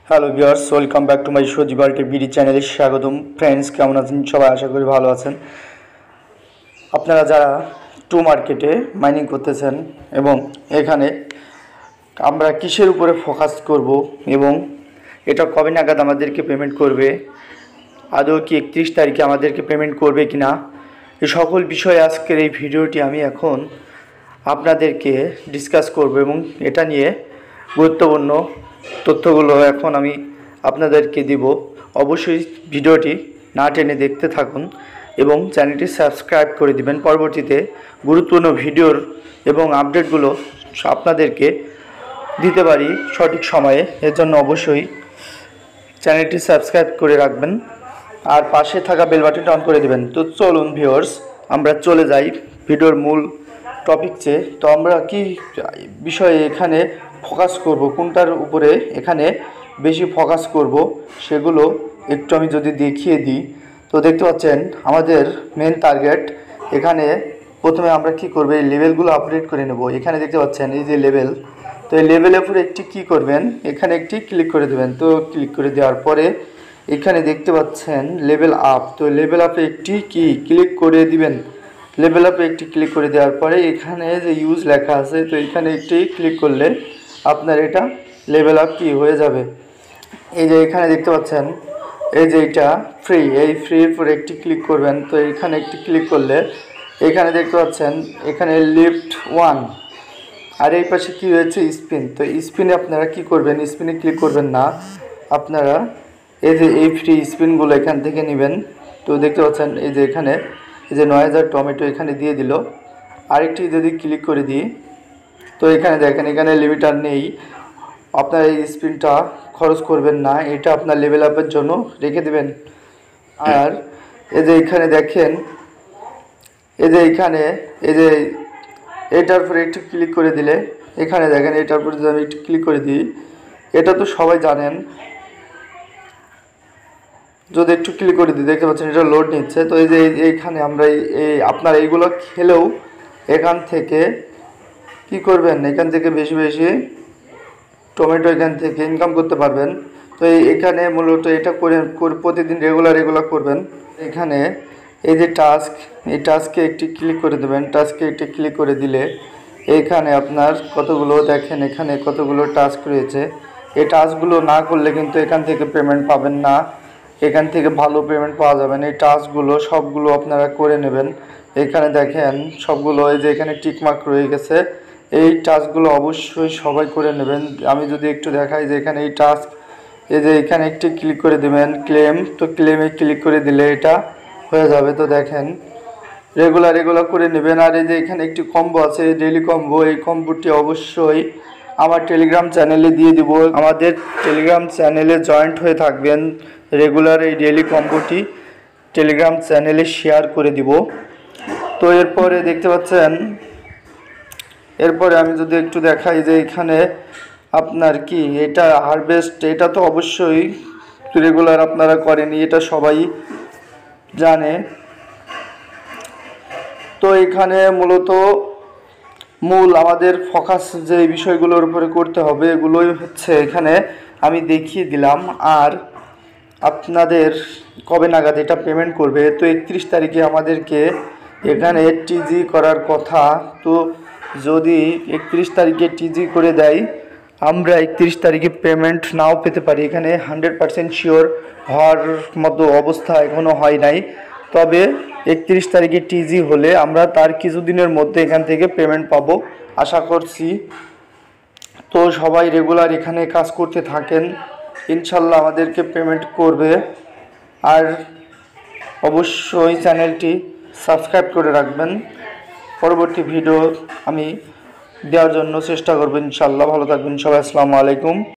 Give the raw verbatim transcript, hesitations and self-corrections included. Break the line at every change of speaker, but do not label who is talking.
Hello viewers, welcome back to my Sajib আলটি BD চ্যানেলে স্বাগতম। ফ্রেন্ডস, কেমন আছেন সবাই? আশা করি ভালো আছেন। আপনারা যারা টু মার্কেটে মাইনিং করতেছেন এবং এখানে আমরা কিসের উপরে ফোকাস করব এবং এটা কবে নাগাদ আমাদেরকে পেমেন্ট করবে, আদৌ কি একত্রিশ তারিখে আমাদেরকে পেমেন্ট করবে কি না, এই সকল বিষয়ে আজকের এই ভিডিওটি আমি এখন আপনাদেরকে ডিসকাস করব এবং এটা নিয়ে গুরুত্বপূর্ণ তথ্যগুলো এখন আমি আপনাদেরকে দিব। অবশ্যই ভিডিওটি না টেনে দেখতে থাকুন এবং চ্যানেলটি সাবস্ক্রাইব করে দিবেন। পরবর্তীতে গুরুত্বপূর্ণ ভিডিওর এবং আপডেটগুলো আপনাদেরকে দিতে পারি সঠিক সময়ে। এর জন্য অবশ্যই চ্যানেলটি সাবস্ক্রাইব করে রাখবেন আর পাশে থাকা বেল বাটনটা অন করে দিবেন। তো চলুন ভিউয়ার্স, আমরা চলে যাই ভিডিওর মূল টপিকসে। তো আমরা কি বিষয়ে এখানে ফোকাস করব, কোনটার উপরে এখানে বেশি ফোকাস করব সেগুলো একটু আমি যদি দেখিয়ে দিই। তো দেখতে পাচ্ছেন আমাদের মেন টার্গেট এখানে প্রথমে আমরা কি করব, এই লেভেলগুলো আপডেট করে নেব। এখানে দেখতে পাচ্ছেন এই যে লেভেল, তো এই লেভেলের উপরে একটি কী করবেন, এখানে একটি ক্লিক করে দেবেন। তো ক্লিক করে দেওয়ার পরে এখানে দেখতে পাচ্ছেন লেভেল আপ, তো লেভেল আপে একটি কি ক্লিক করে দিবেন। লেভেল আপে একটি ক্লিক করে দেওয়ার পরে এখানে যে ইউজ লেখা আছে, তো এখানে একটি ক্লিক করলে আপনার এটা লেভেল আপ কি হয়ে যাবে। এই যে এখানে দেখতে পাচ্ছেন এই যে এটা ফ্রি, এই ফ্রির উপরে একটি ক্লিক করবেন। তো এখানে একটি ক্লিক করলে এখানে দেখতে পাচ্ছেন এখানে লিফট ওয়ান, আর এই পাশে কী রয়েছে স্পিন। তো স্পিনে আপনারা কি করবেন, স্পিনে ক্লিক করবেন না, আপনারা এই যে এই ফ্রি স্পিনগুলো এখান থেকে নেবেন। তো দেখতে পাচ্ছেন এই যে এখানে এই যে নয় হাজার টমেটো এখানে দিয়ে দিল। আরেকটি যদি ক্লিক করে দিই, তো এখানে দেখেন এখানে লিমিটার নেই, আপনার এই স্পিনটা খরচ করবেন না, এটা আপনার লেভেল আপের জন্য রেখে দেবেন। আর এই যে এখানে দেখেন এই যে এখানে এই যে এটার উপরে একটু ক্লিক করে দিলে এখানে দেখেন এটার উপরে যদি আমি একটু ক্লিক করে দিই, এটা তো সবাই জানেন। যদি একটু ক্লিক করে দিই দেখতে পাচ্ছেন এটা লোড নিচ্ছে। তো এই যে এইখানে আমরা এই আপনার এইগুলো খেলেও এখান থেকে কি করবেন, এখান থেকে বেশি বেশি টমেটো এখান থেকে ইনকাম করতে পারবেন। তো এখানে মূলত এটা করে প্রতিদিন রেগুলার রেগুলার করবেন। এখানে এই যে টাস্ক, এই টাস্কে একটি ক্লিক করে দেবেন। টাস্কে একটি ক্লিক করে দিলে এইখানে আপনার কতগুলো দেখেন এখানে কতগুলো টাস্ক রয়েছে। এই টাস্কগুলো না করলে কিন্তু এখান থেকে পেমেন্ট পাবেন না, এখান থেকে ভালো পেমেন্ট পাওয়া যাবে না। এই টাস্কগুলো সবগুলো আপনারা করে নেবেন। এখানে দেখেন সবগুলো এই যে এখানে টিকমার্ক রয়ে গেছে, এই টাস্কগুলো অবশ্যই সবাই করে নেবেন। আমি যদি একটু দেখাই যে এখানে এই টাস্ক, এই যে এখানে একটি ক্লিক করে দেবেন ক্লেম, তো ক্লেমে ক্লিক করে দিলে এটা হয়ে যাবে। তো দেখেন রেগুলার রেগুলার করে নেবেন। আর এই যে এখানে একটি কম্বো আছে ডেইলি কম্বো, এই কম্বোটি অবশ্যই আমার টেলিগ্রাম চ্যানেলে দিয়ে দিব। আমাদের টেলিগ্রাম চ্যানেলে জয়েন্ট হয়ে থাকবেন, রেগুলার এই ডেইলি কম্বোটি টেলিগ্রাম চ্যানেলে শেয়ার করে দিব। তো এরপরে দেখতে পাচ্ছেন, এরপরে আমি যদি একটু দেখাই যে এখানে আপনার কি এটা হারভেস্ট, এটা তো অবশ্যই রেগুলার আপনারা করেনি, এটা সবাই জানে। তো এখানে মূলত মূল আমাদের ফোকাস যে বিষয়গুলোর উপরে করতে হবে এগুলোই হচ্ছে এখানে আমি দেখিয়ে দিলাম। আর আপনাদের কবে নাগাদ এটা পেমেন্ট করবে, তো একত্রিশ তারিখে আমাদেরকে এখানে টিজি করার কথা। তো যদি একত্রিশ তারিখে টিজি করে দেয়, আমরা একত্রিশ তারিখে পেমেন্ট নাও পেতে পারি। এখানে হান্ড্রেড পারসেন্ট শিওর হওয়ার মতো অবস্থা এখনও হয় নাই। তবে একত্রিশ তারিখে টিজি হলে আমরা তার কিছুদিনের মধ্যে এখান থেকে পেমেন্ট পাবো আশা করছি। তো সবাই রেগুলার এখানে কাজ করতে থাকেন, ইনশাল্লাহ আমাদেরকে পেমেন্ট করবে। আর অবশ্যই চ্যানেলটি সাবস্ক্রাইব করে রাখবেন, পরবর্তী ভিডিও আমি দেওয়ার জন্য চেষ্টা করব ইনশাল্লাহ। ভালো থাকবেন সবাই, আসসালামু আলাইকুম।